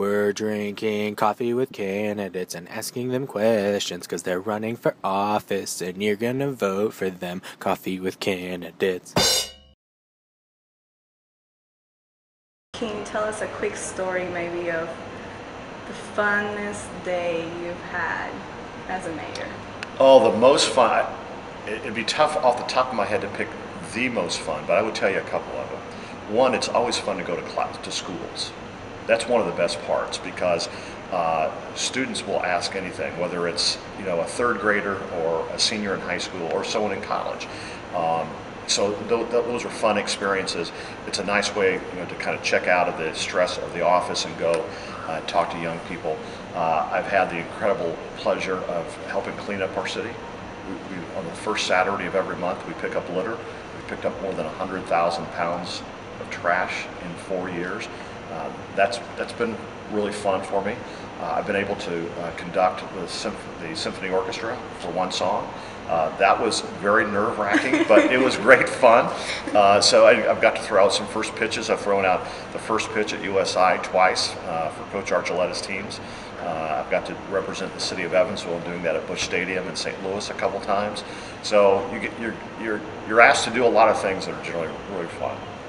We're drinking coffee with candidates and asking them questions because they're running for office and you're gonna vote for them. Coffee with candidates. Can you tell us a quick story maybe of the funnest day you've had as a mayor? Oh, the most fun. It'd be tough off the top of my head to pick the most fun, but I would tell you a couple of them. One, it's always fun to go to class, to schools. That's one of the best parts because students will ask anything, whether it's a third grader or a senior in high school or someone in college. So those are fun experiences. It's a nice way to kind of check out of the stress of the office and go talk to young people. I've had the incredible pleasure of helping clean up our city. On the first Saturday of every month, we pick up litter. We picked up more than 100,000 pounds of trash in 4 years. That's been really fun for me. I've been able to conduct the symphony orchestra for one song. That was very nerve-wracking, but it was great fun. So I've got to throw out some first pitches. I've thrown out the first pitch at USI twice for Coach Archuleta's teams. I've got to represent the city of Evansville and doing that at Busch Stadium in St. Louis a couple times. So you're asked to do a lot of things that are generally really fun.